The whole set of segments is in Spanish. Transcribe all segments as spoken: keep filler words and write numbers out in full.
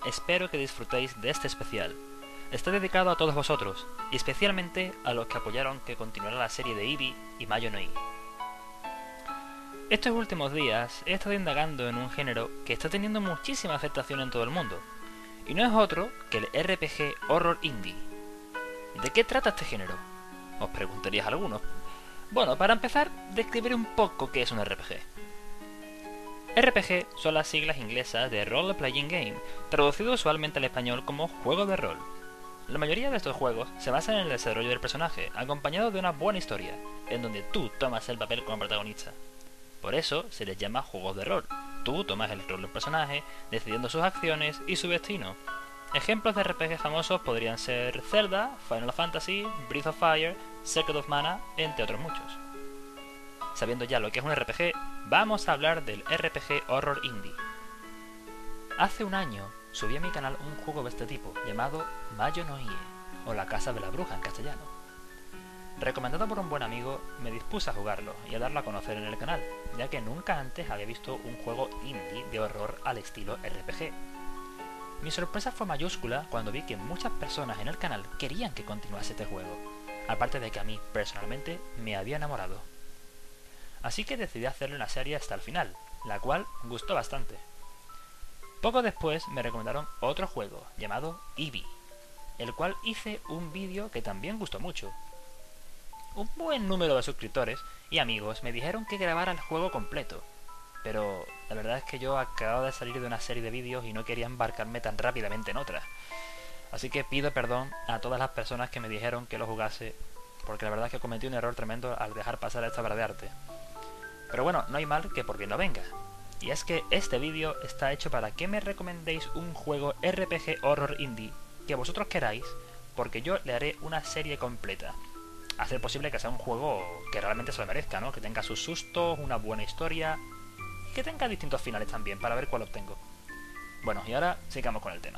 espero que disfrutéis de este especial. Está dedicado a todos vosotros, y especialmente a los que apoyaron que continuara la serie de Eevee y Mayo no I. Estos últimos días he estado indagando en un género que está teniendo muchísima aceptación en todo el mundo, y no es otro que el R P G Horror Indie. ¿De qué trata este género?, os preguntaríais algunos. Bueno, para empezar, describiré un poco qué es un R P G. R P G son las siglas inglesas de Role Playing Game, traducido usualmente al español como juego de rol. La mayoría de estos juegos se basan en el desarrollo del personaje, acompañado de una buena historia, en donde tú tomas el papel como protagonista. Por eso se les llama juegos de rol. Tú tomas el rol del personaje, decidiendo sus acciones y su destino. Ejemplos de R P G famosos podrían ser Zelda, Final Fantasy, Breath of Fire, Secret of Mana, entre otros muchos. Sabiendo ya lo que es un R P G, vamos a hablar del R P G Horror Indie. Hace un año subí a mi canal un juego de este tipo, llamado Mayo no I, o La Casa de la Bruja en castellano. Recomendado por un buen amigo, me dispuse a jugarlo y a darlo a conocer en el canal, ya que nunca antes había visto un juego indie de horror al estilo R P G. Mi sorpresa fue mayúscula cuando vi que muchas personas en el canal querían que continuase este juego, aparte de que a mí, personalmente, me había enamorado. Así que decidí hacerle una serie hasta el final, la cual gustó bastante. Poco después me recomendaron otro juego, llamado Eevee, el cual hice un vídeo que también gustó mucho. Un buen número de suscriptores y amigos me dijeron que grabara el juego completo, pero la verdad es que yo acababa de salir de una serie de vídeos y no quería embarcarme tan rápidamente en otra. Así que pido perdón a todas las personas que me dijeron que lo jugase, porque la verdad es que cometí un error tremendo al dejar pasar esta obra de arte. Pero bueno, no hay mal que por bien no venga. Y es que este vídeo está hecho para que me recomendéis un juego R P G Horror Indie que vosotros queráis, porque yo le haré una serie completa. A ser posible que sea un juego que realmente se lo merezca, ¿no? Que tenga sus sustos, una buena historia y que tenga distintos finales también, para ver cuál obtengo. Bueno, y ahora sigamos con el tema.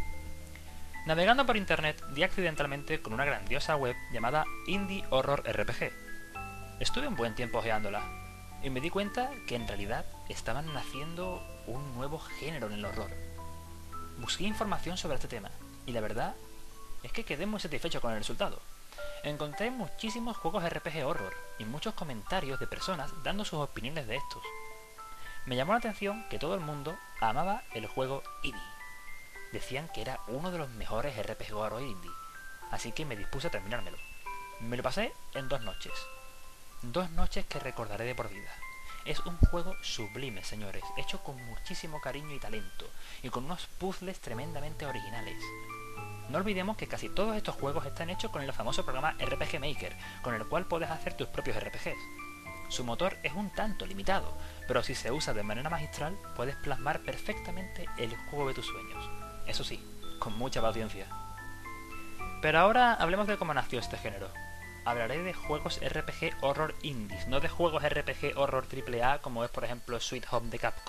Navegando por internet di accidentalmente con una grandiosa web llamada Indie Horror R P G. Estuve un buen tiempo ojeándola y me di cuenta que en realidad estaban naciendo un nuevo género en el horror. Busqué información sobre este tema y la verdad es que quedé muy satisfecho con el resultado. Encontré muchísimos juegos R P G horror y muchos comentarios de personas dando sus opiniones de estos. Me llamó la atención que todo el mundo amaba el juego Eevee. Decían que era uno de los mejores R P G horror indie, así que me dispuse a terminármelo. Me lo pasé en dos noches. Dos noches que recordaré de por vida. Es un juego sublime, señores, hecho con muchísimo cariño y talento, y con unos puzzles tremendamente originales. No olvidemos que casi todos estos juegos están hechos con el famoso programa R P G Maker, con el cual puedes hacer tus propios R P Gs. Su motor es un tanto limitado, pero si se usa de manera magistral, puedes plasmar perfectamente el juego de tus sueños. Eso sí, con mucha paciencia. Pero ahora hablemos de cómo nació este género. Hablaré de juegos R P G Horror Indies, no de juegos R P G Horror triple A como es por ejemplo Sweet Home de Capcom.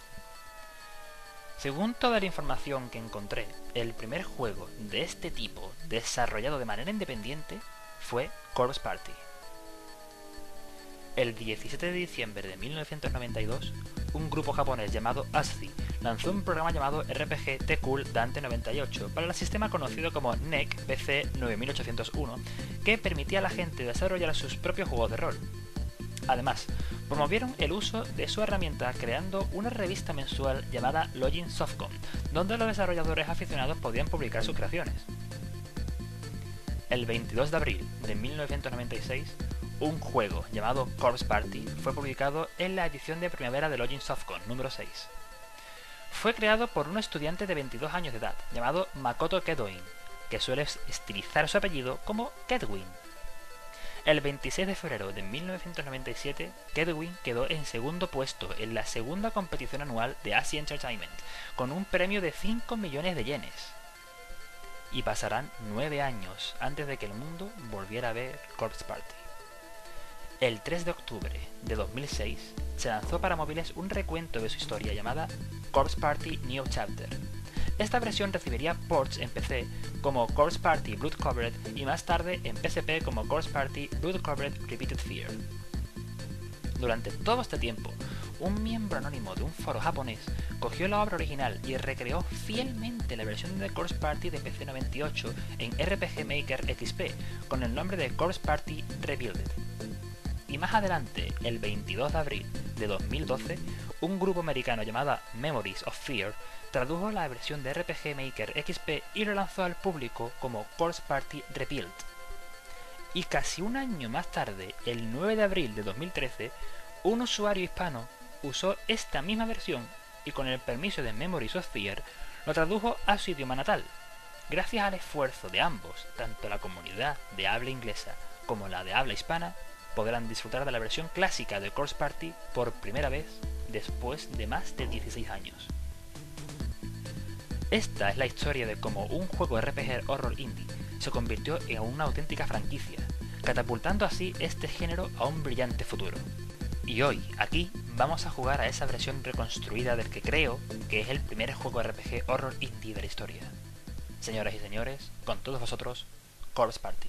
Según toda la información que encontré, el primer juego de este tipo desarrollado de manera independiente fue Corpse Party. El diecisiete de diciembre de mil novecientos noventa y dos, un grupo japonés llamado A S C I lanzó un programa llamado R P G T-Cool Dante noventa y ocho para el sistema conocido como N E C P C nueve mil ochocientos uno, que permitía a la gente desarrollar sus propios juegos de rol. Además, promovieron el uso de su herramienta creando una revista mensual llamada Login Softcom, donde los desarrolladores aficionados podían publicar sus creaciones. El veintidós de abril de mil novecientos noventa y seis, un juego llamado Corpse Party fue publicado en la edición de primavera de Login Softcom número seis. Fue creado por un estudiante de veintidós años de edad llamado Makoto Kedouin, que suele estilizar su apellido como Kedwin. El veintiséis de febrero de mil novecientos noventa y siete, Kedouin quedó en segundo puesto en la segunda competición anual de Asia Entertainment, con un premio de cinco millones de yenes. Y pasarán nueve años antes de que el mundo volviera a ver Corpse Party. El tres de octubre de dos mil seis se lanzó para móviles un recuento de su historia llamada Corpse Party New Chapter. Esta versión recibiría ports en P C como Corpse Party Blood Covered y más tarde en P S P como Corpse Party Blood Covered Repeated Fear. Durante todo este tiempo, un miembro anónimo de un foro japonés cogió la obra original y recreó fielmente la versión de Corpse Party de P C noventa y ocho en R P G Maker X P con el nombre de Corpse Party Rebuild. Y más adelante, el veintidós de abril de dos mil doce, un grupo americano llamado Memories of Fear tradujo la versión de R P G Maker X P y lo lanzó al público como Corpse Party Rebuild. Y casi un año más tarde, el nueve de abril de dos mil trece, un usuario hispano usó esta misma versión y con el permiso de Memories of Fear lo tradujo a su idioma natal. Gracias al esfuerzo de ambos, tanto la comunidad de habla inglesa como la de habla hispana podrán disfrutar de la versión clásica de Corpse Party por primera vez después de más de dieciséis años. Esta es la historia de cómo un juego R P G horror indie se convirtió en una auténtica franquicia, catapultando así este género a un brillante futuro. Y hoy, aquí, vamos a jugar a esa versión reconstruida del que creo que es el primer juego R P G horror indie de la historia. Señoras y señores, con todos vosotros, Corpse Party.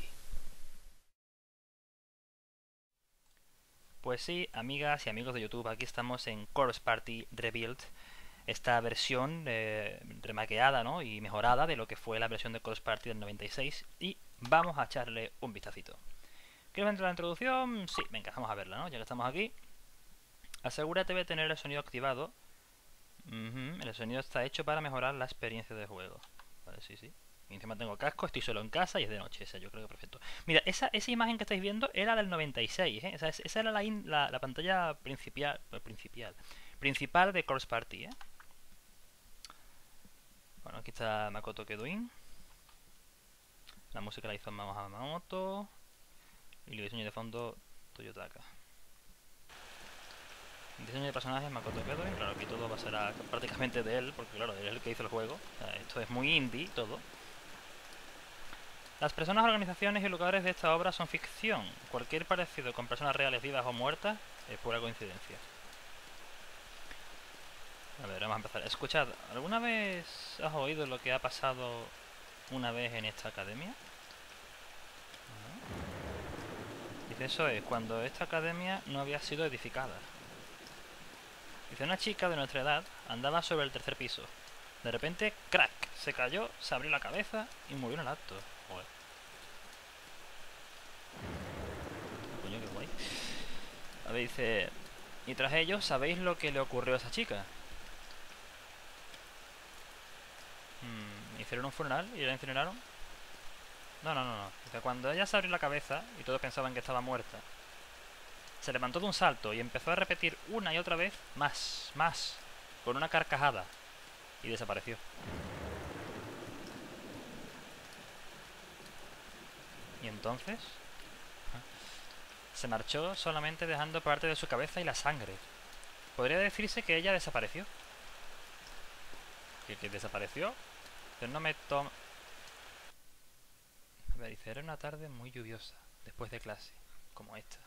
Pues sí, amigas y amigos de YouTube, aquí estamos en Corpse Party Rebuild, esta versión eh, remaqueada, ¿no?, y mejorada de lo que fue la versión de Corpse Party del noventa y seis, y vamos a echarle un vistacito. ¿Quieres ver la introducción? Sí, venga, vamos a verla, ¿no? Ya que estamos aquí. Asegúrate de tener el sonido activado. Uh-huh, el sonido está hecho para mejorar la experiencia de juego. Vale, sí, sí. Y encima tengo casco, estoy solo en casa y es de noche, esa yo creo que perfecto. Mira, esa, esa imagen que estáis viendo era del noventa y seis, ¿eh? Esa, esa era la, in, la, la pantalla principal, principal, principal de Corpse Party, ¿eh? Bueno, aquí está Makoto Kedoin. La música la hizo Mamamoto. Y el diseño de fondo, Toyotaka. El diseño de personajes, Makoto Kedoin. Claro, aquí todo va a ser a, prácticamente de él, porque claro, él es el que hizo el juego. O sea, esto es muy indie, todo. Las personas, organizaciones y lugares de esta obra son ficción. Cualquier parecido con personas reales, vivas o muertas es pura coincidencia. A ver, vamos a empezar. Escuchad, ¿alguna vez has oído lo que ha pasado una vez en esta academia? Dice, eso es, cuando esta academia no había sido edificada. Dice, una chica de nuestra edad andaba sobre el tercer piso. De repente, crack, se cayó, se abrió la cabeza y murió en el acto. Joder. Coño, qué guay. A ver, dice, y tras ello, ¿sabéis lo que le ocurrió a esa chica? Hmm, ¿hicieron un funeral y la incineraron? No, no, no, no. Dice, cuando ella se abrió la cabeza y todos pensaban que estaba muerta, se levantó de un salto y empezó a repetir una y otra vez, más, más, con una carcajada, y desapareció. Y entonces se marchó solamente dejando parte de su cabeza y la sangre. Podría decirse que ella desapareció. ¿Que, que desapareció? Pero no me toma... A ver, dice, era una tarde muy lluviosa, después de clase, como esta.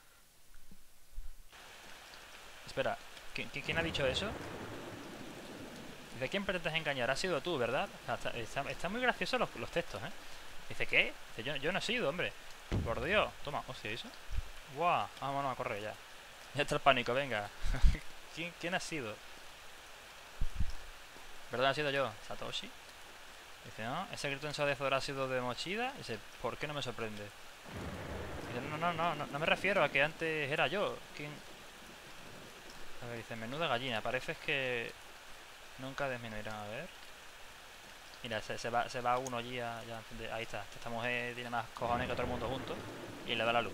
Espera, ¿quién, quién ha dicho eso? Dice, ¿quién pretendes engañar? Has sido tú, ¿verdad? Está, está, está muy gracioso los, los textos, ¿eh? Dice, ¿qué? Dice, yo, yo no he sido, hombre. Por Dios. Toma, hostia, ¿eso? ¡Guau! Vámonos a correr ya. Ya está el pánico, venga. ¿Quién, ¿Quién ha sido? ¿Verdad? Ha sido yo, Satoshi. Dice, no, ese grito ensordecedor ha sido de Mochida. Dice, ¿por qué no me sorprende? Dice, no, no, no, no, no me refiero a que antes era yo. ¿Quién? A ver, dice, menuda gallina, parece que nunca disminuirán, a ver. Mira, se, se, va, se va uno allí a, ya, ahí está. Esta mujer tiene más cojones que todo el mundo junto y le da la luz.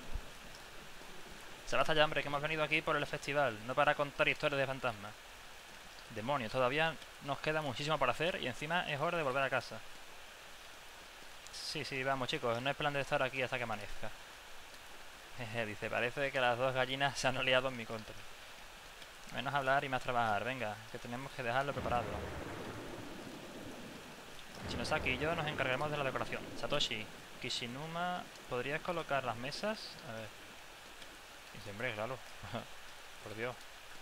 Se basta ya, hombre, que hemos venido aquí por el festival, no para contar historias de fantasmas. Demonios, todavía nos queda muchísimo por hacer y encima es hora de volver a casa. Sí, sí, vamos chicos, no es plan de estar aquí hasta que amanezca. Jeje, dice, parece que las dos gallinas se han oleado en mi contra. Menos hablar y más trabajar, venga, que tenemos que dejarlo preparado. Shinosaki y yo nos encargaremos de la decoración. Satoshi, Kishinuma, ¿podrías colocar las mesas? A ver. Dice, hombre, claro. Por Dios.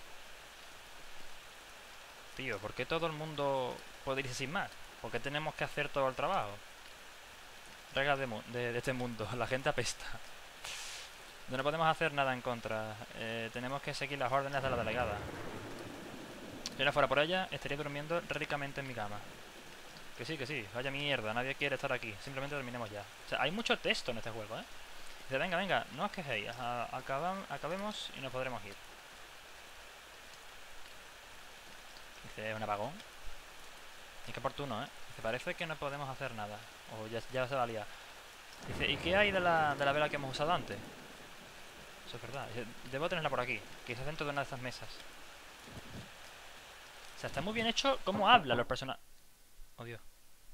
Tío, ¿por qué todo el mundo puede irse sin más? ¿Por qué tenemos que hacer todo el trabajo? Reglas de, de, de este mundo, la gente apesta. No podemos hacer nada en contra. Eh, tenemos que seguir las órdenes de la delegada. Si yo no fuera por ella, estaría durmiendo ricamente en mi cama. Que sí, que sí, vaya mierda, nadie quiere estar aquí. Simplemente terminemos ya. O sea, hay mucho texto en este juego, ¿eh? Dice, venga, venga, no os quejéis, acabam, acabemos y nos podremos ir. Dice, es un apagón. Y qué oportuno, ¿eh? Dice, parece que no podemos hacer nada. O ya, ya se va a liar. Dice, ¿y qué hay de la, de la vela que hemos usado antes? Eso es verdad. Dice, debo tenerla por aquí. Quizás dentro de una de estas mesas. O sea, está muy bien hecho cómo hablan los personajes. Oh, Dios.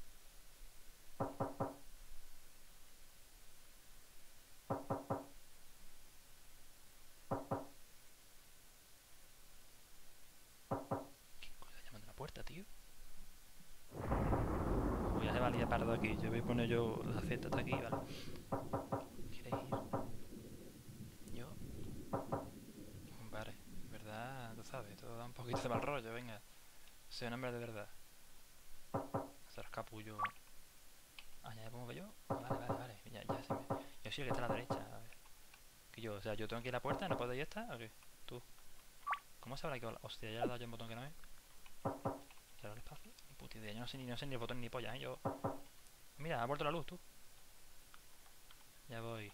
¿Qué cosa llamando a la puerta, tío? Uy, ya se va a liar pardo aquí. Yo voy a poner yo la Z hasta aquí, ¿vale? ¿Quieres ir? ¿Yo? Vale, verdad, tú sabes, todo da un poquito de mal rollo, venga. Soy un hombre de verdad. Se los capullo. Ah, ya me pongo yo. Vale, vale, vale. Ya, ya se me... Yo sí que está a la derecha. A ver. Que yo, o sea, yo tengo que ir a la puerta, ¿no puedo ir esta? ¿O qué? Tú. ¿Cómo se habrá que hostia, ya le he dado yo un botón que no es? Claro, el espacio. Ni puta idea. Yo no sé ni, no sé ni el botón ni polla, ¿eh? Yo. Mira, ha vuelto la luz, tú. Ya voy.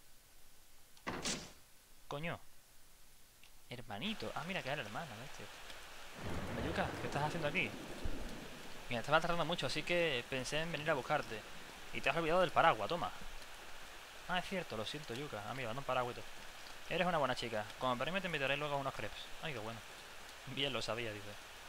Coño. Hermanito. Ah, mira que era el hermano, este. Mayuka, ¿qué estás haciendo aquí? Mira, estaba tardando mucho, así que pensé en venir a buscarte. Y te has olvidado del paraguas, toma. Ah, es cierto, lo siento, Yuka. Ah, mira, dando un paraguas. Eres una buena chica. Como premio te invitaré luego a unos crepes. Ay, qué bueno. Bien lo sabía, dice.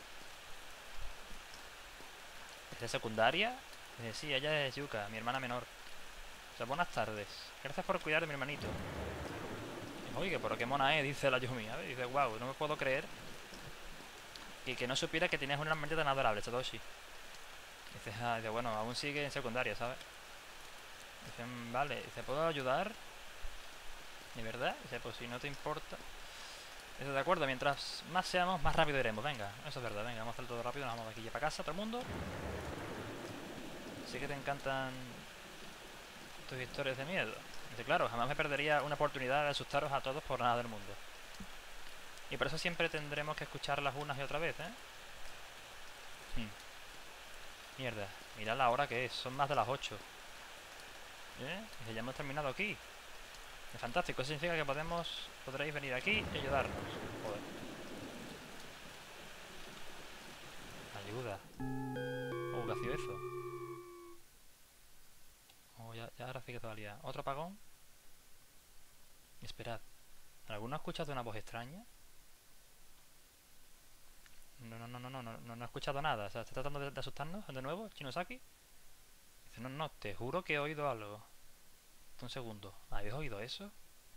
¿Es de secundaria? Dice, sí, ella es Yuka, mi hermana menor. O sea, buenas tardes. Gracias por cuidar de mi hermanito. Oye, pero qué mona es, dice la Yumi. A ver, dice, wow, no me puedo creer que, que no supiera que tenías una hermanita tan adorable, Satoshi. Dice, ah, dice, bueno, aún sigue en secundaria, ¿sabes? Dice, vale, dice, ¿puedo ayudar? ¿De verdad? Dice, pues si no te importa. Dice, de acuerdo, mientras más seamos, más rápido iremos. Venga, eso es verdad, venga, vamos a hacer todo rápido, nos vamos de aquí ya para casa, todo el mundo. Sí que te encantan tus historias de miedo. Dice, claro, jamás me perdería una oportunidad de asustaros a todos por nada del mundo. Y por eso siempre tendremos que escucharlas unas y otra vez, ¿eh? Hmm. Mierda, mirad la hora que es, son más de las ocho. ¿Eh? Dice, ya hemos terminado aquí. Es fantástico, eso significa que podemos, podréis venir aquí y ayudarnos. Joder. Ayuda. Oh, ¿qué ha sido eso? Oh, ya, ya ahora sí que todavía. ¿Otro apagón? Esperad. ¿Alguno ha escuchado una voz extraña? No, no, no, no, no, no, no, no he escuchado nada. O sea, ¿está tratando de, de asustarnos de nuevo, Chinosaki? Dice, no, no, te juro que he oído algo. Un segundo. ¿Habéis oído eso?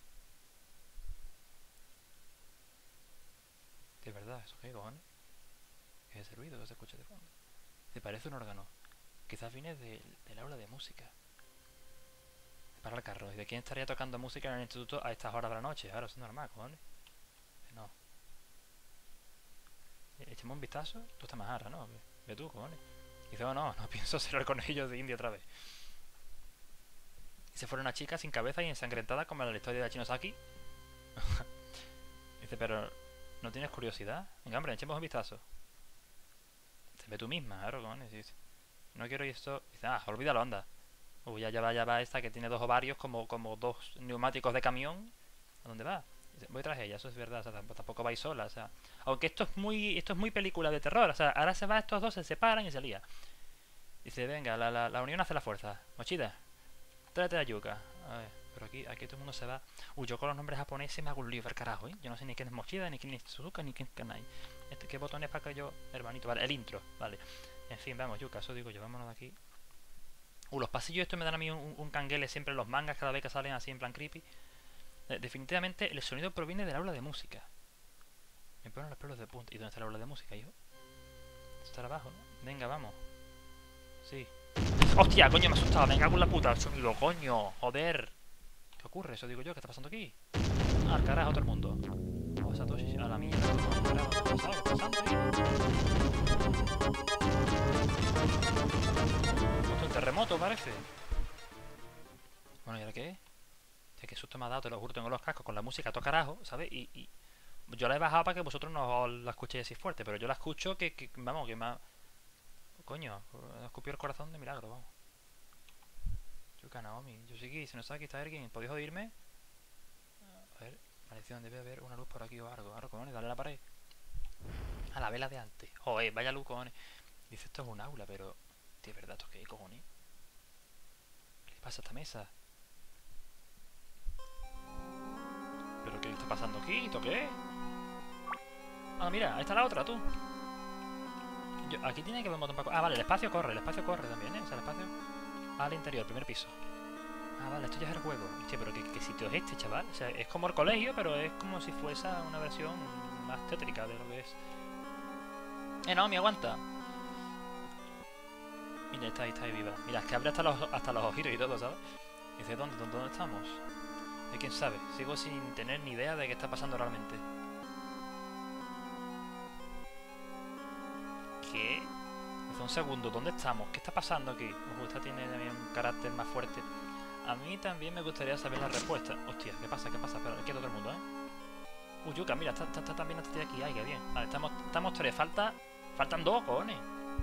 De verdad, ¿eso qué cojones? ¿Qué es ese ruido que se escucha de fondo? Te parece un órgano. Quizás viene de, del aula de música. Para el carro. ¿Y de quién estaría tocando música en el instituto a estas horas de la noche? Ahora, eso es normal, cojones. No. Echemos un vistazo. Tú estás más harra, ¿no? Ve tú, cojones. Dice, oh no, no pienso ser el conejillo de India otra vez. Y se fuera una chica sin cabeza y ensangrentada como en la historia de Chinosaki. Dice, pero ¿no tienes curiosidad? Venga, hombre, echemos un vistazo. Ve tú misma, claro, cojones. Dice, no quiero ir esto. Dice, ah, olvídalo, anda. Uy, ya, ya va, ya va esta que tiene dos ovarios como, como dos neumáticos de camión. ¿A dónde va? Dice, voy tras ella, eso es verdad, o sea, tampoco vais sola, o sea. Aunque esto es muy esto es muy película de terror, o sea, ahora se va, estos dos se separan y se lía. Dice, venga, la, la, la unión hace la fuerza. Mochida, tráete a Yuka. A ver, pero aquí, aquí todo el mundo se va. Uy, yo con los nombres japoneses me hago un lío al carajo, ¿eh? Yo no sé ni quién es Mochida, ni quién es Suzuka, ni quién es Kanai. Este, ¿qué botón es para que yo, hermanito? Vale, el intro, vale. En fin, vamos, Yuka, eso digo yo, vámonos de aquí. Uh, los pasillos estos me dan a mí un, un canguele siempre en los mangas cada vez que salen así en plan creepy. Eh, definitivamente el sonido proviene del aula de música. Me ponen los pelos de punta. ¿Y dónde está el aula de música, hijo? Está abajo, ¿no? Venga, vamos. Sí. ¡Hostia, coño, me he asustado! Venga con la puta, el sonido, coño. Joder. ¿Qué ocurre? Eso digo yo, ¿qué está pasando aquí? Ah, al carajo todo el mundo. Oh, Satoshi, a la mierda. Carajo, ¿qué está pasando ahí? Esto es un terremoto, parece. Bueno, ¿y ahora qué es? De qué susto me ha dado, te lo juro, tengo los cascos con la música a todo carajo, ¿sabes? Y, y yo la he bajado para que vosotros no la escuchéis así fuerte, pero yo la escucho que, que vamos, que me ha... Coño, me ha escupido el corazón de milagro, vamos. Yuka, Naomi, yo sí que se nos sabe que está alguien, ¿podéis oírme? A ver, maldición, debe haber una luz por aquí o algo. Ahora, cojones, dale a la pared. A la vela de antes. Joder, vaya luz, cojones. Dice, esto es un aula, pero... Tío, ¿es verdad esto qué, cojones? ¿Qué le pasa a esta mesa? ¿Pero qué está pasando aquí? ¿Esto qué? Ah, mira, ahí está la otra, tú. Yo, aquí tiene que haber un botón para... Ah, vale, el espacio corre, el espacio corre también, ¿eh? O sea, el espacio... Al interior, primer piso. Ah, vale, esto ya es el juego. Hostia, pero ¿qué, qué sitio es este, chaval? O sea, es como el colegio, pero es como si fuese una versión más tétrica de lo que es. Eh, no, me aguanta. Mira, está ahí, está ahí viva. Mira, es que abre hasta los, hasta los ojitos y todo, ¿sabes? Y dice, ¿dónde, dónde, dónde estamos? ¿De quién sabe? Sigo sin tener ni idea de qué está pasando realmente. ¿Qué? Dice, un segundo, ¿dónde estamos? ¿Qué está pasando aquí? Ojo, esta tiene también un carácter más fuerte. A mí también me gustaría saber la respuesta. Hostia, ¿qué pasa? ¿Qué pasa? Pero quieto todo el mundo, ¿eh? Uy, Yuka, mira, está, está, está también esta tía aquí. Ay, qué bien. Vale, estamos, estamos tres. Falta... Faltan dos, cojones.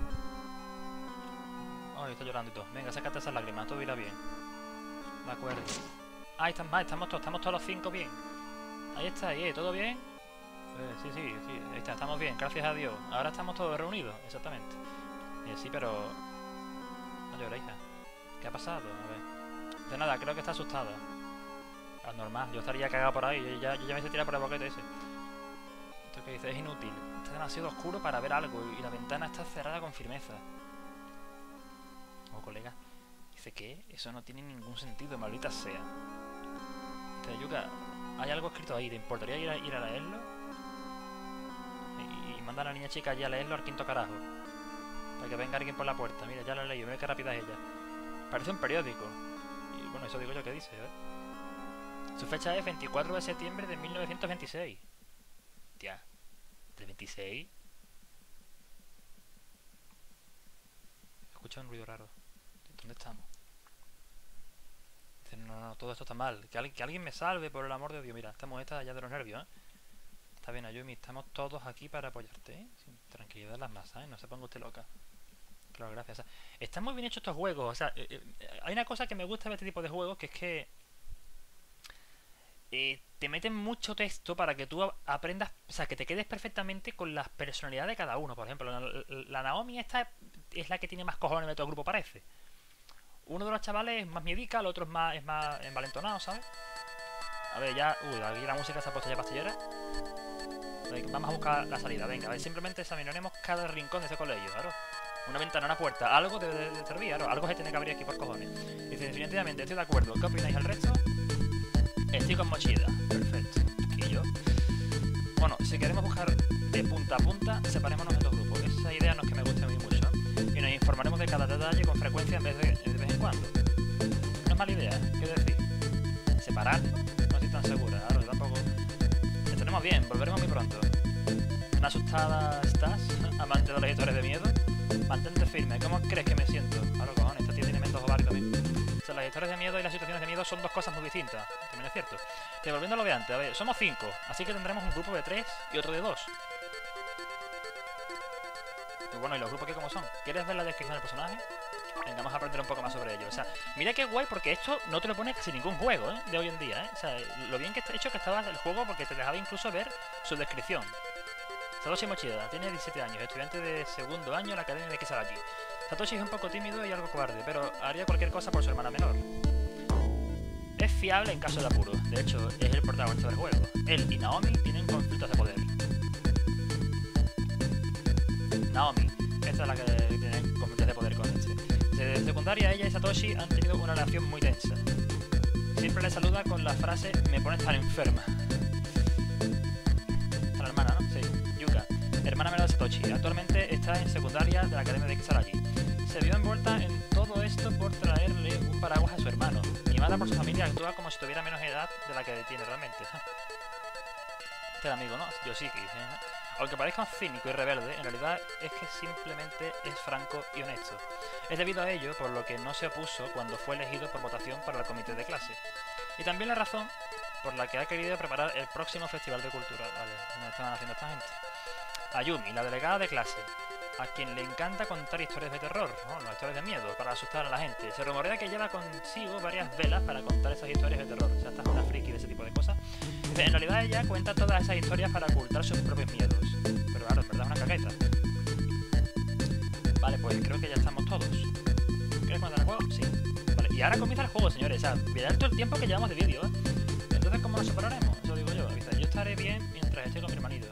Ay, está llorando y todo. Venga, sácate esas lágrimas, todo irá bien. De acuerdo. Ahí estamos, ahí estamos todos, estamos todos los cinco bien. Ahí está, ahí, ¿todo bien? Eh, sí, sí, sí, ahí está, estamos bien, gracias a Dios. Ahora estamos todos reunidos, exactamente. Eh, sí, pero... No llores, hija. ¿Qué ha pasado? A ver. De nada, creo que está asustada. Es normal, yo estaría cagado por ahí. Yo ya, yo ya me hice tirar por el boquete ese. Esto que dice es inútil. Está demasiado oscuro para ver algo y la ventana está cerrada con firmeza. Oh, colega. Dice que eso no tiene ningún sentido, maldita sea. Dice, Yuka, hay algo escrito ahí. ¿Te importaría ir a, ir a leerlo? Y, y manda a la niña chica allí a leerlo al quinto carajo. Para que venga alguien por la puerta. Mira, ya lo he leído. Mira qué rápida es ella. Parece un periódico. Y bueno, eso digo yo que dice, ¿eh? Su fecha es veinticuatro de septiembre de mil novecientos veintiséis. Tía, ¿del veintiséis? Escucha un ruido raro. ¿Dónde estamos? Dice, no, no, todo esto está mal. Que, alguien, que alguien me salve, por el amor de Dios. Mira, estamos estas ya de los nervios, ¿eh? Está bien, Ayumi, estamos todos aquí para apoyarte, ¿eh? Sin tranquilidad en las masas, ¿eh? No se ponga usted loca. Claro, gracias. O sea, están muy bien hechos estos juegos. O sea, eh, eh, hay una cosa que me gusta de este tipo de juegos, que es que eh, te meten mucho texto para que tú aprendas, o sea, que te quedes perfectamente con las personalidades de cada uno. Por ejemplo, la, la Naomi esta es la que tiene más cojones de todo el grupo, parece. Uno de los chavales es más miedica, el otro es más, es más envalentonado, ¿sabes? A ver, ya... Uy, aquí la música se ha puesto ya pastillera. Vamos a buscar la salida, venga. A ver, simplemente examinaremos cada rincón de ese colegio, claro. Una ventana, una puerta, algo debe de, de servir, claro. Algo se tiene que abrir aquí por cojones. Dice, definitivamente, estoy de acuerdo. ¿Qué opináis al resto? Estoy con Mochida. Perfecto. Y yo. Bueno, si queremos buscar de punta a punta, separémonos en dos grupos. Esa idea no es que me guste muy mucho. Y nos informaremos de cada detalle con frecuencia en vez de, de vez en cuando. No es mala idea, ¿qué decir? ¿Separar? No estoy tan segura, claro, yo tampoco. Estaremos bien, volveremos muy pronto. ¿Una asustada estás, amante de las historias de miedo? Mantente firme, ¿cómo crees que me siento? Claro, cojones, esta tía tiene mentos ovarios también. O sea, las historias de miedo y las situaciones de miedo son dos cosas muy distintas. También es cierto. Pero volviendo a lo de antes, a ver, somos cinco, así que tendremos un grupo de tres y otro de dos. Y bueno, ¿y los grupos qué cómo son? ¿Quieres ver la descripción del personaje? Venga, vamos a aprender un poco más sobre ello. O sea, mira qué guay, porque esto no te lo pone casi ningún juego, ¿eh? De hoy en día, ¿eh? O sea, lo bien que está hecho que estaba el juego, porque te dejaba incluso ver su descripción. Satoshi Mochida, tiene diecisiete años, estudiante de segundo año en la Academia de Kisaragi. Satoshi es un poco tímido y algo cobarde, pero haría cualquier cosa por su hermana menor. Es fiable en caso de apuro, de hecho, es el protagonista del juego. Él y Naomi tienen conflictos de poder. Naomi, esta es la que tiene conflictos de poder con este. Desde secundaria, ella y Satoshi han tenido una relación muy tensa. Siempre le saluda con la frase, me pones tan enferma. A la hermana, ¿no? Sí. Yuka, hermana menor de Satoshi. Actualmente está en secundaria de la Academia de Kisaragi. Se vio envuelta en todo esto por traerle un paraguas a su hermano. Mimada por su familia, actúa como si tuviera menos edad de la que tiene realmente. Este amigo, ¿no? Yoshiki, ¿eh? Aunque parezca un cínico y rebelde, en realidad es que simplemente es franco y honesto. Es debido a ello por lo que no se opuso cuando fue elegido por votación para el comité de clase. Y también la razón por la que ha querido preparar el próximo festival de cultura. Vale, ¿qué estaban haciendo esta gente? Ayumi, la delegada de clase, a quien le encanta contar historias de terror, ¿no? Las historias de miedo, para asustar a la gente. Se rumorea que lleva consigo varias velas para contar esas historias de terror. O sea, esta es una friki de ese tipo de cosas. En realidad ella cuenta todas esas historias para ocultar sus propios miedos. Pero claro, en verdad es una caqueta. Vale, pues creo que ya estamos todos. ¿Quieres contar el juego? Sí. Vale, y ahora comienza el juego, señores. O sea, mirad todo el tiempo que llevamos de vídeo, ¿eh? Entonces, ¿cómo nos separaremos? Eso digo yo. Yo estaré bien mientras esté con mi hermanito.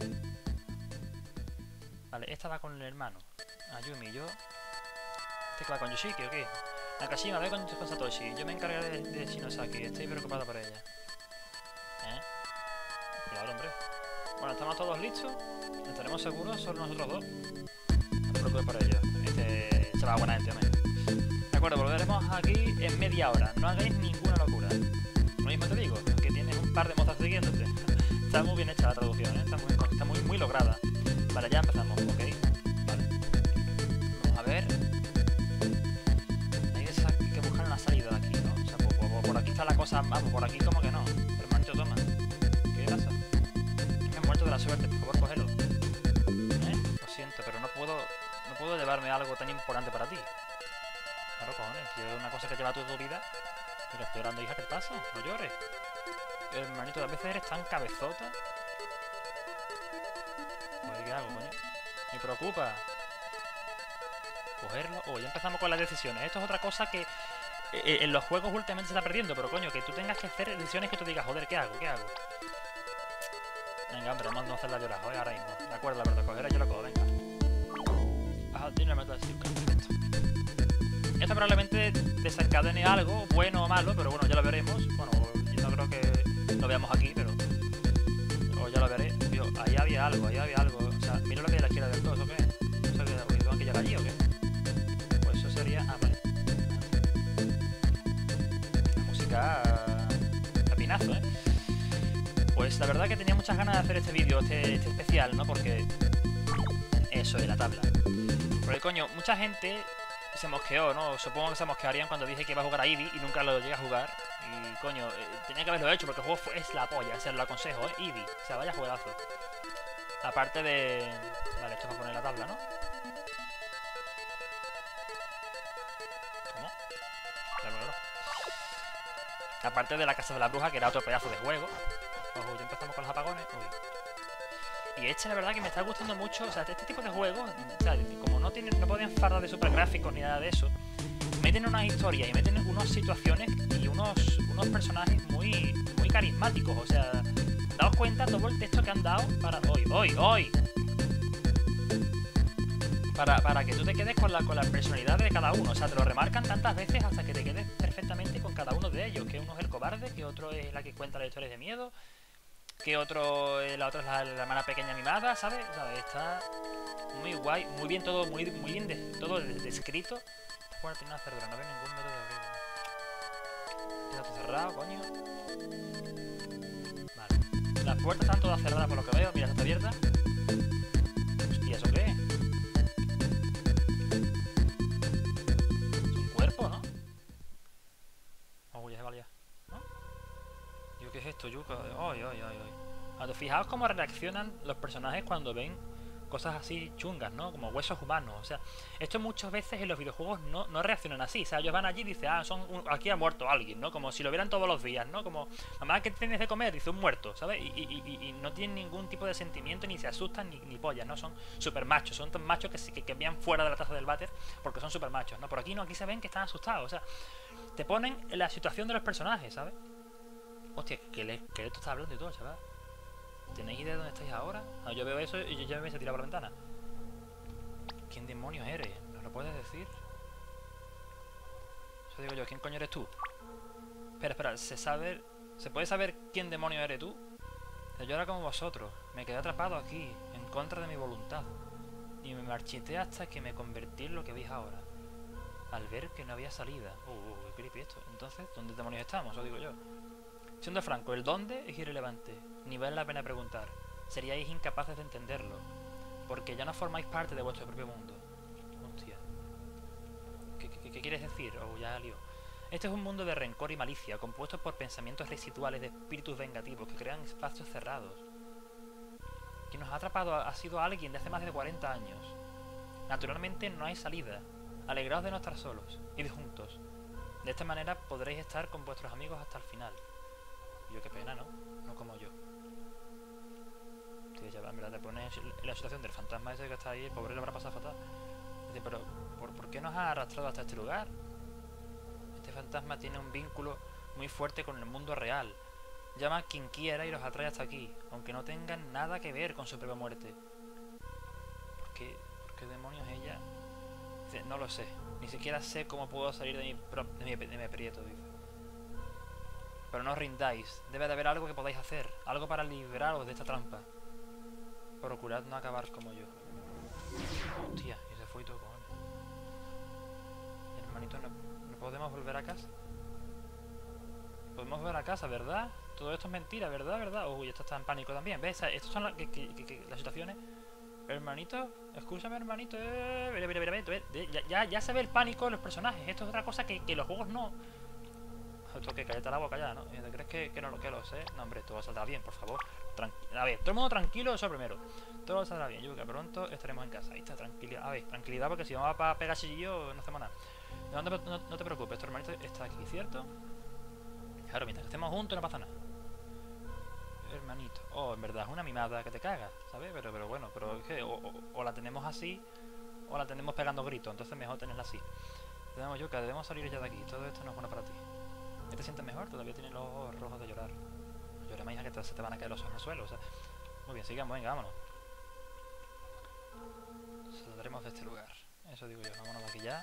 Vale, esta va con el hermano. Ayumi y yo. ¿Este que va con Yoshiki o qué? Nakashima, ve con, con Satoshi. Yo me encargaré de, de Shinosaki. Estoy preocupado por ella. ¿Eh? Claro, hombre. Bueno, estamos todos listos. Estaremos seguros, solo nosotros dos. No te preocupes por ello. Este se va buena gente, hombre. De acuerdo, volveremos aquí en media hora. No hagáis ninguna locura. Lo mismo te digo, que tienes un par de mozas siguiéndote. Está muy bien hecha la traducción, ¿eh? Está muy, está muy, muy lograda. Vale, ya empezamos, ¿ok? Vale. Vamos a ver. Hay que buscar una salida de aquí, ¿no? O sea, por, por, por aquí está la cosa. Vamos, por aquí como que no. Hermanito, toma. ¿Qué pasa? Me he muerto de la suerte, por favor, cógelo. ¿Eh? Lo siento, pero no puedo. No puedo llevarme algo tan importante para ti. Claro, cojones, si es una cosa que lleva toda tu vida. Pero estoy llorando, hija, ¿qué pasa? No llores. Hermanito, a veces eres tan cabezota. Joder, ¿qué hago, coño? Me preocupa. Cogerlo. Oh, ya empezamos con las decisiones. Esto es otra cosa que eh, en los juegos últimamente se está perdiendo. Pero coño, que tú tengas que hacer decisiones que tú digas, joder, ¿qué hago? ¿Qué hago? Venga, hombre, vamos a no hacerla llorar, joder, ahora mismo. De acuerdo, la verdad, coger yo lo cojo, venga. Ah, tiene una meta de perfecto. Esto probablemente desencadene algo, bueno o malo, pero bueno, ya lo veremos. Bueno, yo no creo que lo veamos aquí, pero... O ya lo veré. Tío, ahí había algo, ahí había algo. O sea, mira lo que hay a la izquierda del todo, ¿o qué? O sea, que tengo que llegar allí, ¿o qué? Pues eso sería... Ah, vale. La música... Capinazo, ¿eh? Pues la verdad que tenía muchas ganas de hacer este vídeo, este, este especial, ¿no? Porque... Eso, de la tabla. Porque, coño, mucha gente... se mosqueó, ¿no? Supongo que se mosquearían cuando dije que iba a jugar a Eevee y nunca lo llegué a jugar. Y, coño, eh, tenía que haberlo hecho porque el juego fue, es la polla, o sea, lo aconsejo, ¿eh? Eevee, o sea, vaya juegazo. Aparte de... Vale, esto va a poner la tabla, ¿no? ¿Cómo? Claro, claro. Aparte de la Casa de la Bruja, que era otro pedazo de juego. Ojo, ya empezamos con los apagones. Uy. Y este, la verdad, que me está gustando mucho. O sea, este tipo de juegos, o sea, como no tienen, no podían fardar de super gráficos ni nada de eso, meten unas historias y meten unas situaciones y unos, unos personajes muy, muy carismáticos. O sea, daos cuenta todo el texto que han dado para hoy, hoy, hoy. Para, para que tú te quedes con la, con la personalidad de cada uno. O sea, te lo remarcan tantas veces hasta que te quedes perfectamente con cada uno de ellos. Que uno es el cobarde, que otro es la que cuenta las historias de miedo, que otro, eh, la otra es la, la hermana pequeña mimada, ¿sabes? O sea, está muy guay, muy bien todo, muy, muy bien de, todo descrito. Bueno, tiene una cerradura, no veo ningún método de abrirlo. Está todo cerrado, coño. Vale. Las puertas están todas cerradas por lo que veo. Mira, está abierta. Hostia, ¿eso qué es? Es un cuerpo, ¿no? Oh, ya se valía. ¿No? Yo, ¿qué es esto, Yuka? Ay, ay, ay, ay. Fijaos cómo reaccionan los personajes cuando ven cosas así chungas, ¿no? Como huesos humanos. O sea, esto muchas veces en los videojuegos no, no reaccionan así. O sea, ellos van allí y dicen, ah, son un, aquí ha muerto alguien, ¿no? Como si lo vieran todos los días, ¿no? Como, mamá, ¿qué tienes de comer? Dice, un muerto, ¿sabes? Y, y, y, y no tienen ningún tipo de sentimiento, ni se asustan, ni, ni pollas, ¿no? Son súper machos. Son tan machos que, que, que envían fuera de la taza del váter porque son súper machos, ¿no? Por aquí no, aquí se ven que están asustados. O sea, te ponen en la situación de los personajes, ¿sabes? Hostia, ¿qué le, qué le está hablando y todo, chaval? ¿Tenéis idea de dónde estáis ahora? No, yo veo eso y yo ya me he tirado por la ventana. ¿Quién demonios eres? ¿No lo puedes decir? Eso digo yo, ¿quién coño eres tú? Espera, espera, ¿se sabe, ¿se puede saber quién demonios eres tú? Yo era como vosotros, me quedé atrapado aquí, en contra de mi voluntad. Y me marchité hasta que me convertí en lo que veis ahora. Al ver que no había salida. Uh, uh, qué creepy esto. Entonces, ¿dónde demonios estamos? Eso digo yo. Siendo franco, el dónde es irrelevante. ni vale la pena preguntar. Seríais incapaces de entenderlo, porque ya no formáis parte de vuestro propio mundo. Hostia. ¿Qué, qué, qué quieres decir? Oh, ya lío. Este es un mundo de rencor y malicia, compuesto por pensamientos residuales de espíritus vengativos que crean espacios cerrados. Quien nos ha atrapado ha sido alguien de hace más de cuarenta años. Naturalmente no hay salida. Alegraos de no estar solos, id juntos. De esta manera podréis estar con vuestros amigos hasta el final. Y yo, qué pena, ¿no? No como yo. Tío, ya va, en verdad te pones en la situación del fantasma ese que está ahí, el pobre le habrá pasado fatal. Dice, pero ¿por, ¿por qué nos ha arrastrado hasta este lugar? Este fantasma tiene un vínculo muy fuerte con el mundo real. Llama a quien quiera y los atrae hasta aquí, aunque no tengan nada que ver con su propia muerte. ¿Por qué, ¿Por qué demonios ella? Dice, no lo sé. Ni siquiera sé cómo puedo salir de mi, pro de mi, de mi aprieto, dice. Pero no os rindáis. Debe de haber algo que podáis hacer. Algo para liberaros de esta trampa. Procurad no acabar como yo. Hostia, y se fue y todo, cojones. Hermanito, ¿no, ¿no podemos volver a casa? Podemos volver a casa, ¿verdad? Todo esto es mentira, ¿verdad? ¿Verdad? Uy, esto está en pánico también. ¿Ves? Estas son la, que, que, que, que, las situaciones. Hermanito, escúchame, hermanito. Eh, mira, mira, mira, mira. Ya, ya, ya se ve el pánico de los personajes. Esto es otra cosa que, que los juegos no. Esto que cállate la boca ya, ¿no? ¿Te crees que, que no lo que lo sé? No, hombre, todo saldrá bien, por favor. Tranqui a ver, todo el mundo tranquilo, eso primero. Todo saldrá bien. Yo creo que pronto estaremos en casa. Ahí está, tranquilidad. A ver, tranquilidad, porque si vamos a pegar chillillo, no hacemos nada. No, no, no, no te preocupes, tu hermanito está aquí, ¿cierto? Claro, mientras que estemos juntos no pasa nada. Hermanito. Oh, en verdad es una mimada que te caga, ¿sabes? Pero, pero bueno, pero es que o, o, o la tenemos así o la tenemos pegando gritos. Entonces mejor tenerla así. Tenemos Yuka, debemos salir ya de aquí. Todo esto no es bueno para ti. ¿Ya te sientes mejor? Todavía tienes los ojos rojos de llorar. Llora, más hija, que te, se te van a caer los ojos al suelo. O sea, muy bien, sigamos, venga, vámonos. Saldremos de este lugar. Eso digo yo, vámonos de aquí ya.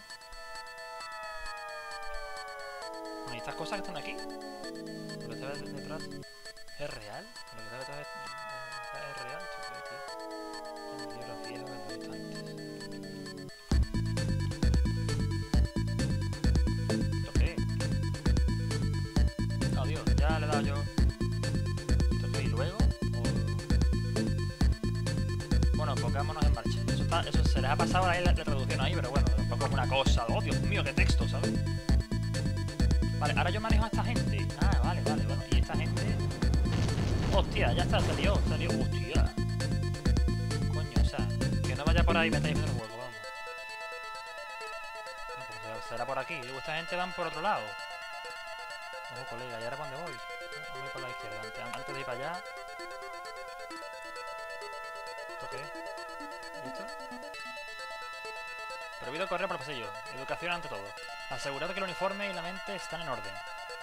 Bueno, y estas cosas que están aquí, lo que está detrás, ¿es real? Lo que está detrás es, es real, chaval, tío. En el libro viejo que lo he visto antes. ¿Esto qué? No, Dios, ya le he dado yo. ¿Esto qué? ¿Y luego? O... Bueno, pongámonos en marcha. Eso, está, eso se les ha pasado ahí la, la traducción ahí, pero bueno, tampoco es una cosa. Oh, Dios mío, qué texto, ¿sabes? Vale, ahora yo manejo a esta gente. Ah, vale, vale, bueno. Y esta gente... Hostia, ya está, salió, salió. Hostia. Coño, o sea, que no vaya por ahí y me estáis viendo el juego, vamos. No, pues será por aquí. Luego esta gente van por otro lado. Ojo, colega, ¿y ahora para dónde voy? Voy por la izquierda, antes, antes de ir para allá. ¿Esto qué es? ¿Listo? Prohibido correr por el pasillo. Educación ante todo. Asegurad que el uniforme y la mente están en orden.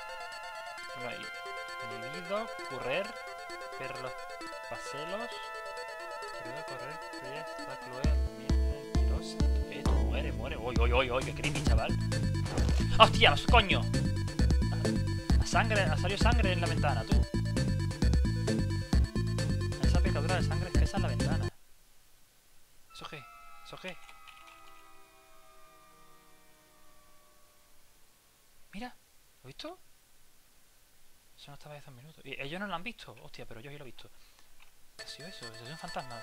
Prohibido correr por los paseos. Prohibido correr, fiesta, cruel, mentirosa. Eh, tú muere, muere. Uy, uy, uy, uy, qué creepy, chaval. ¡Hostia, coño! La sangre, ha salido sangre en la ventana, tú. Esa picadura de sangre espesa en la ventana. ¿Eso qué? ¿Eso qué? Mira, ¿lo he visto? Eso no estaba hace un minuto. Y ellos no lo han visto. Hostia, pero yo sí lo he visto. ¿Qué ha sido eso? Eso es un fantasma.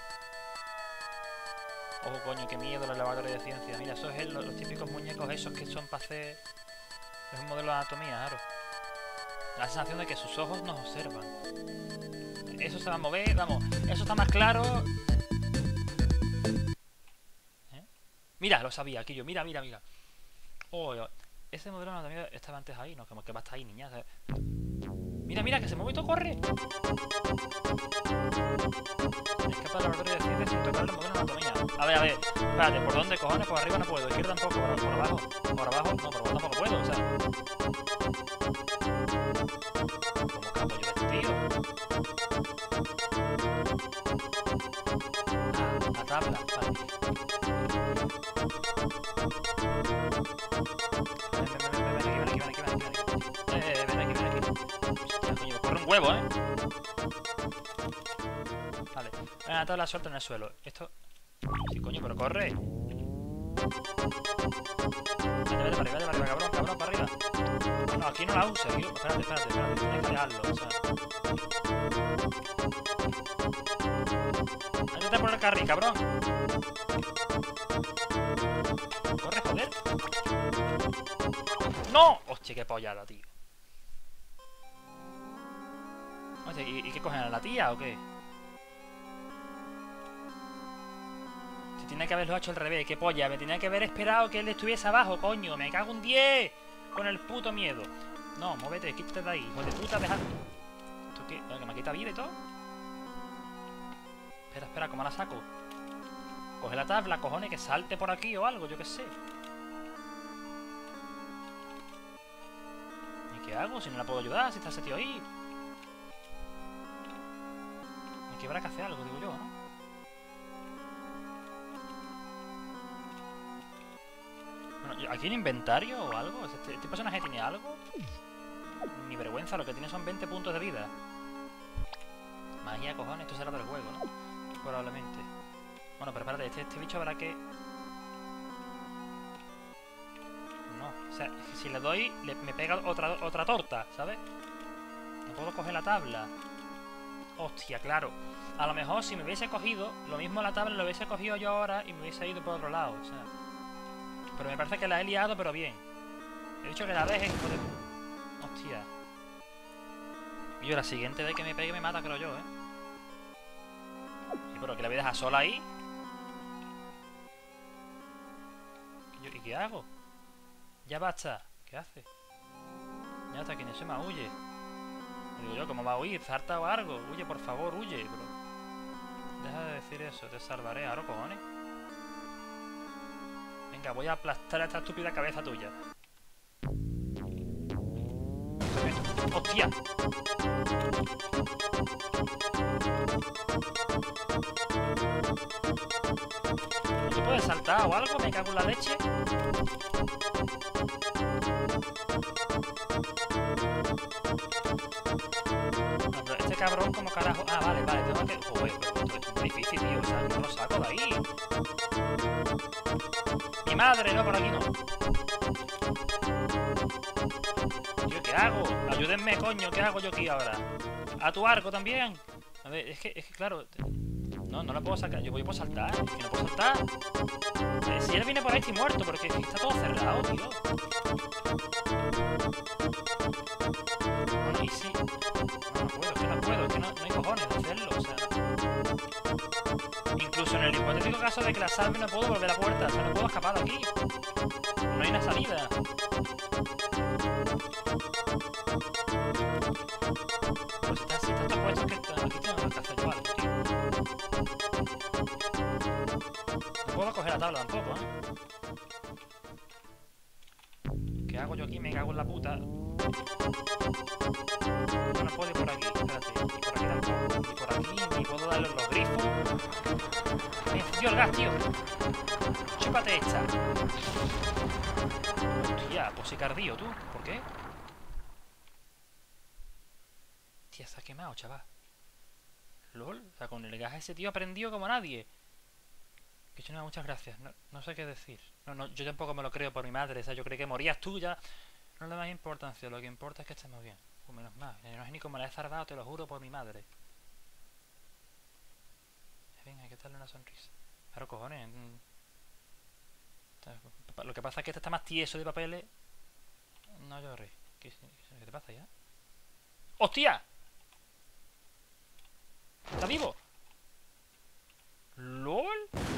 Oh, coño, qué miedo los laboratorios de ciencia. Mira, esos son los, los típicos muñecos esos que son para hacer... Es un modelo de anatomía, claro. La sensación de que sus ojos nos observan. Eso se va a mover, vamos. Eso está más claro. ¿Eh? Mira, lo sabía, aquí yo. Mira, mira, mira. Oh, oh. Ese modelo de anatomía estaba antes ahí, no, como que va a estar ahí, niña. ¿Sabes? Mira, mira, que se mueve y todo corre. Escapa del laboratorio de ciencias sin tocar el modelo de anatomía. A ver, a ver, espérate, ¿por dónde cojones? Por arriba no puedo, izquierda tampoco, por, por abajo. Por abajo, no, por abajo tampoco puedo, o sea. ¿Cómo escapo yo de este tío? Ah, la tabla, vale. Huevo, ¿eh? Vale, voy a atar la suerte en el suelo. Esto... Sí, coño, pero corre. Vete, vete para arriba, vete para arriba, cabrón, cabrón, para arriba. No, aquí no la usa, tío. Espérate, espérate, espérate. Tienes que dejarlo, o sea. Métete por el carril, cabrón. Corre, joder. ¡No! Hostia, qué pollada, tío. Hostia, ¿y, ¿y qué cogen? ¿A la tía o qué? Si tiene que haberlo hecho al revés, qué polla. Me tenía que haber esperado que él estuviese abajo, coño. Me cago un diez. Con el puto miedo. No, móvete, quítate de ahí, hijo de puta, deja. ¿Esto qué? ¿Que me quita vida y todo? Espera, espera, ¿cómo la saco? Coge la tabla, cojones, que salte por aquí o algo, yo qué sé. ¿Y qué hago? Si no la puedo ayudar, si está ese tío ahí. Aquí habrá que hacer algo, digo yo, ¿no? Bueno, ¿aquí hay un inventario o algo? ¿Este, este personaje tiene algo? Ni vergüenza, lo que tiene son veinte puntos de vida. Magia, cojones, esto será del juego, ¿no? Probablemente. Bueno, pero espérate, este, este bicho habrá que... No, o sea, si le doy, le, me pega otra, otra torta, ¿sabes? No puedo coger la tabla. Hostia, claro. A lo mejor si me hubiese cogido, lo mismo la tabla lo hubiese cogido yo ahora y me hubiese ido por otro lado, o sea. Pero me parece que la he liado, pero bien. He dicho que la deje, joder. Hostia. Y yo la siguiente vez que me pegue me mata, creo yo, ¿eh? Y pero que la voy a dejar sola ahí. ¿Y qué hago? Ya basta. ¿Qué hace? Ya está, quien se me huye. Digo yo, ¿cómo va a huir? ¿Zarta o algo? Huye, por favor, huye, bro. Deja de decir eso, te salvaré. Ahora, cojones. Venga, voy a aplastar a esta estúpida cabeza tuya. ¡Hostia! ¿No te puedes saltar o algo? Me cago en la leche. No, pero este cabrón como carajo... Ah, vale, vale, tengo que... Joder, pero esto es muy difícil, tío. O sea, ¿cómo lo saco de ahí? ¡Mi madre! No, por aquí no. Tío, ¿qué hago? Ayúdenme, coño. ¿Qué hago yo aquí ahora? ¿A tu arco también? A ver, es que, es que claro... No, no la puedo sacar. Yo voy a saltar. Es que no puedo saltar. Eh, si él viene por ahí estoy muerto, porque está todo cerrado, tío. Bueno, y sí. No, no puedo, es que no puedo. Es que no, no hay cojones de hacerlo, o sea. Incluso en el hipotético caso de que la salve no puedo volver a la puerta. O sea, no puedo escapar de aquí. No hay una salida. Pues si está, si está todo puesto, que aquí tengo que hacer yo algo, tío. No puedo coger la tabla tampoco, ¿eh? ¿Qué hago yo aquí? Me cago en la puta. No, no puedo ir por aquí, espérate. Ni por aquí tampoco. Ni por aquí, ni puedo darle los grifos. Me fundió el gas, tío. Chúpate esta. Hostia, pues he cardío, tú. ¿Por qué? Tía, se ha quemado, chaval. LOL. O sea, con el gas ese tío aprendió como nadie. Que yo no, muchas gracias. No, no sé qué decir. No, no, yo tampoco me lo creo por mi madre. O sea, yo creí que morías tú ya. No le da más importancia. Lo que importa es que estemos bien. O menos mal. No sé ni cómo la he salvado, te lo juro por mi madre. Venga, hay que darle una sonrisa. Claro, cojones. Lo que pasa es que este está más tieso de papeles. No llores. ¿Qué, qué te pasa ya? ¡Hostia! ¿Está vivo? ¿LOL?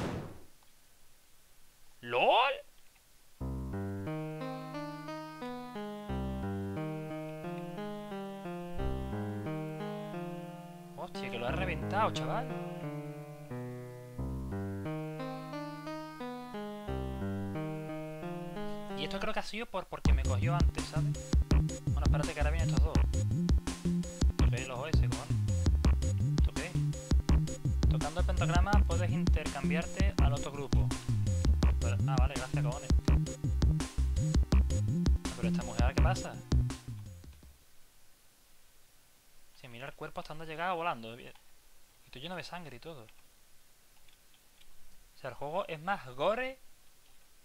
¿LOL? Hostia, que lo ha reventado, chaval. Y esto creo que ha sido por porque me cogió antes, ¿sabes? Bueno, espérate que ahora vienen estos dos. Toqué los O S, cojones. Toqué. Tocando el pentagrama puedes intercambiarte al otro grupo. Pero, ah, vale, gracias, cojones. Pero esta mujer, ¿qué pasa? Si mira el cuerpo hasta donde llegaba volando. Y estoy lleno de sangre y todo. O sea, el juego es más gore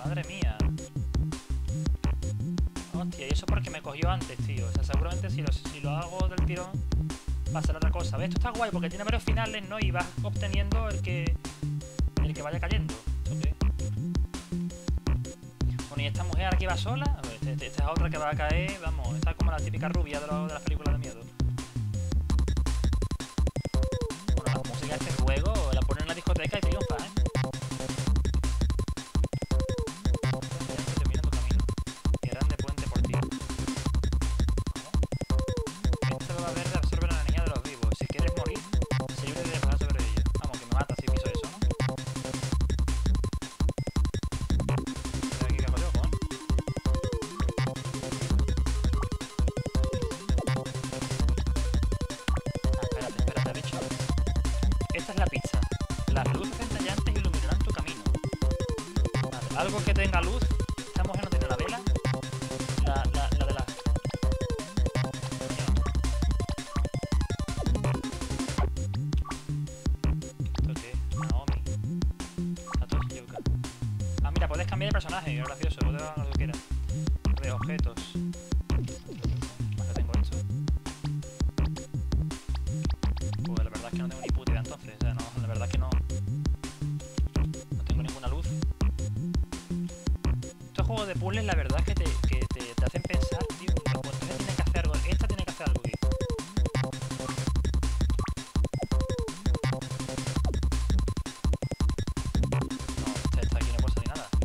Madre mía. Hostia, y eso porque me cogió antes, tío. O sea, seguramente si lo, si lo hago del tirón va a ser otra cosa. ¿Ves? Esto está guay porque tiene varios finales, ¿no? Y vas obteniendo el que el que vaya cayendo. ¿Eso qué? Bueno, y esta mujer aquí va sola. A ver, esta, esta es otra que va a caer. Vamos, esta es como la típica rubia de, lo, de las películas de miedo. Bueno, la música de este juego la ponen en la discoteca y triunfa, ¿eh? Algo que tenga luz. Esta mujer no tiene la vela. La, la, la de la... ¿Esto qué? Naomi. Satoshi Yuka. Ah, mira, puedes cambiar de personaje. Es gracioso. Puedes hacer lo que quieras. De objetos. Más que tengo esto. Pues la verdad es que no tengo ni puta idea entonces. O sea, no, la verdad es que no... No tengo ninguna luz. Estos juegos de puzzles, la verdad es que te, que te, te hacen pensar, tío. Pues esta tiene que hacer algo, esta tiene que hacer algo aquí. No, esta, esta aquí no puede salir nada.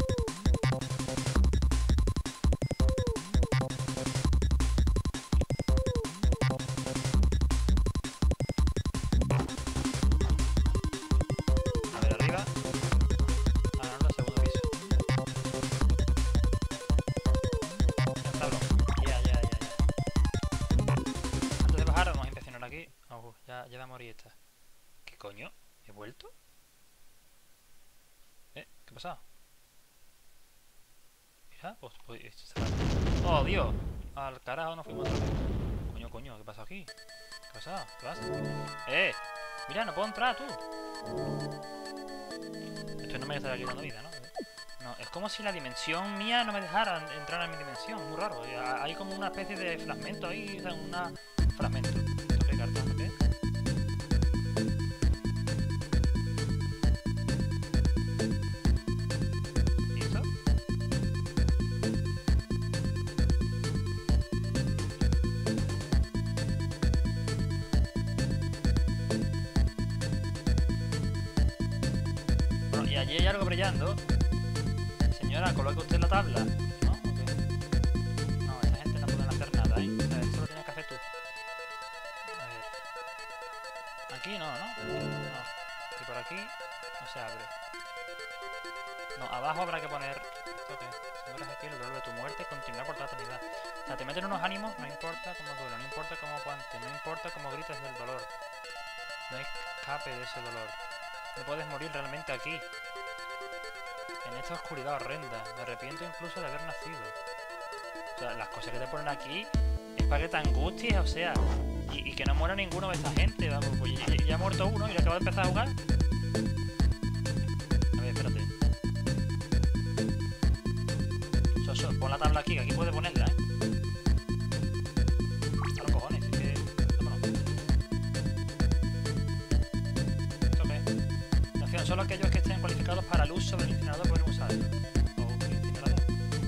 A ver, arriba. Ah, no, no, segundo piso. Ya, ya, ya, ya. Antes de bajar vamos a inspeccionar aquí. Oh, ya, ya va a morir esta. ¿Qué coño? ¿He vuelto? ¿Eh? ¿Qué ha pasado? Mira, pues... pues ¡oh, Dios! Al carajo, nos fuimos otra vez. Coño, coño, ¿qué pasa aquí? ¿Qué ha pasado? ¿Qué pasa? ¡Eh! Mira, no puedo entrar, tú. Esto no me está quitando vida, ¿no? No, es como si la dimensión mía no me dejara entrar en mi dimensión. Muy raro. Hay como una especie de fragmento ahí. O sea, una... un fragmento. ¿Esto qué carta? ¿Qué? ¿Y esto? Bueno, y allí hay algo brillando. Señora, coloque usted la tabla, ¿no? Okay. No, esta gente no pueden hacer nada, ¿eh? O sea, esto lo tienes que hacer tú. A ver. Aquí no, ¿no? No. Y por aquí no se abre. No, abajo habrá que poner... Ok. Si mueres aquí, el dolor de tu muerte continuará por toda la eternidad. O sea, te meten unos ánimos, no importa cómo duele, no importa cómo aguante, no importa cómo grites del dolor. No hay escape de ese dolor. No puedes morir realmente aquí. En esta oscuridad horrenda. Me arrepiento incluso de haber nacido. O sea, las cosas que te ponen aquí es para que te angusties, o sea. Y, y que no muera ninguno de esta gente. Vamos, pues ya, ya ha muerto uno y le acabo de empezar a jugar. A ver, espérate. So, so, pon la tabla aquí, que aquí puede ponerla, ¿eh? A los cojones, es que... Vámonos. ¿Esto qué? Atención, solo aquellos que estén cualificados para el uso del incinerador pueden usarlo. O el incinerador.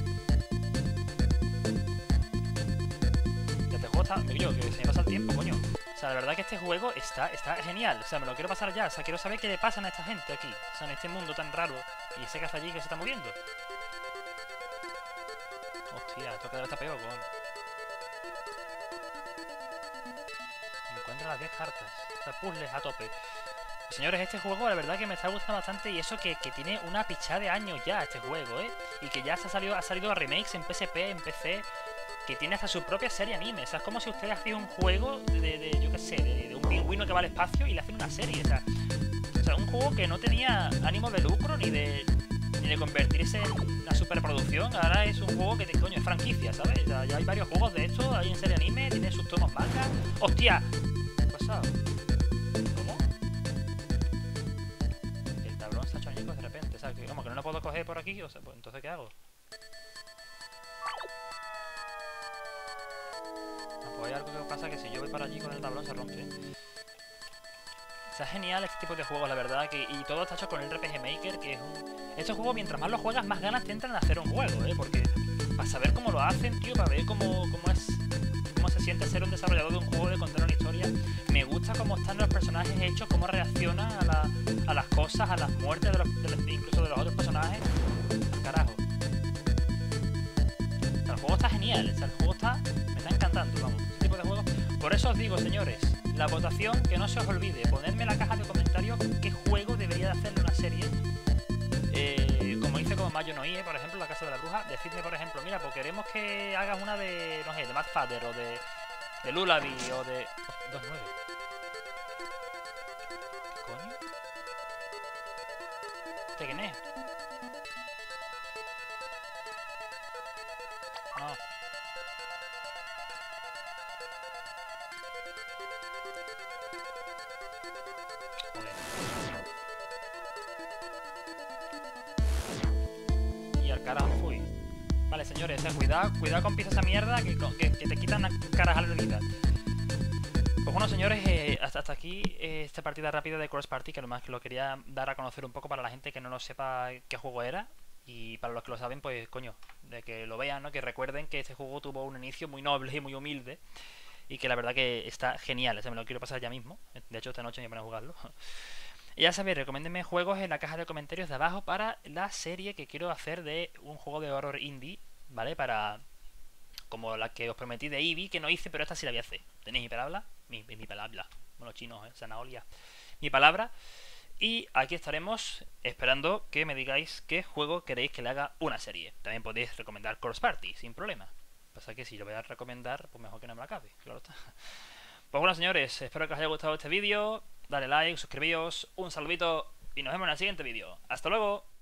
Ya este juego está... Yo, que se me pasa el tiempo, coño. O sea, la verdad que este juego está, está genial. O sea, me lo quiero pasar ya. O sea, quiero saber qué le pasan a esta gente aquí. O sea, en este mundo tan raro. Y ese que hace allí que se está moviendo. Hostia, esto cada vez está peor, weón. Encuentra las diez cartas. O sea, puzzles a tope. Señores, este juego la verdad que me está gustando bastante. Y eso que, que tiene una pichada de años ya este juego, ¿eh? Y que ya se ha salido, ha salido a remakes en P S P, en P C. Que tiene hasta su propia serie anime. O sea, es como si usted hacía un juego de, de, de yo qué sé, de, de un pingüino que va al espacio y le hacen una serie. O sea, o sea, un juego que no tenía ánimo de lucro ni de, ni de convertirse en una superproducción. Ahora es un juego que, te, coño, es franquicia, ¿sabes? O sea, ya hay varios juegos de esto, hay en serie anime, tiene sus tomos manga. ¡Hostia! ¿Qué ha pasado? ¿Cómo? El tablón se ha hecho chicos, de repente. O sea, que, como que no lo puedo coger por aquí, o sea, pues entonces ¿qué hago? No, pues hay algo que pasa que si yo voy para allí con el tablón se rompe. O sea, es genial este tipo de juegos, la verdad, que, y todo está hecho con el R P G Maker, que es un... Este juego, mientras más lo juegas, más ganas te entran a hacer un juego, ¿eh? Porque para saber cómo lo hacen, tío, para ver cómo, cómo es... cómo se siente ser un desarrollador de un juego, de contar una historia. Me gusta cómo están los personajes hechos, cómo reaccionan a, la, a las cosas, a las muertes, de los, de los, incluso de los otros personajes. Carajo. O sea, el juego está genial, o sea, el juego está... me está encantando, vamos, este tipo de juegos. Por eso os digo, señores, la votación, que no se os olvide, ponerme en la caja de comentarios qué juego debería de hacerle una serie. Eh, como hice con Mayo Noie, por ejemplo, La Casa de la Bruja. Decidme, por ejemplo, mira, pues queremos que hagas una de, no sé, de Mad Father o de, de Lullaby o de... Oh, dos nueve. ¿Qué coño? ¿Este quién es? No. Y al carajo fui. Vale, señores, eh, cuidado, cuidado con pisar esa mierda que, que, que te quitan las caras a la vida. Pues bueno, señores, eh, hasta, hasta aquí eh, esta partida rápida de Cross Party, que nomás que lo quería dar a conocer un poco para la gente que no lo sepa qué juego era. Y para los que lo saben, pues coño, de que lo vean, ¿no? Que recuerden que este juego tuvo un inicio muy noble y muy humilde. Y que la verdad que está genial, ese me lo quiero pasar ya mismo. De hecho, esta noche me voy a jugarlo. Y ya sabéis, recomiéndenme juegos en la caja de comentarios de abajo para la serie que quiero hacer de un juego de horror indie, ¿vale? Para... como la que os prometí de Eevee, que no hice, pero esta sí la voy a hacer. ¿Tenéis mi palabra? Mi, mi palabra. Bueno, chinos, ¿eh? Zanahoria. Mi palabra. Y aquí estaremos esperando que me digáis qué juego queréis que le haga una serie. También podéis recomendar Cross Party, sin problema. Pasa que si lo voy a recomendar, pues mejor que no me la acabe, claro está. Pues bueno, señores, espero que os haya gustado este vídeo. Dale like, suscribíos, un saludito y nos vemos en el siguiente vídeo. ¡Hasta luego!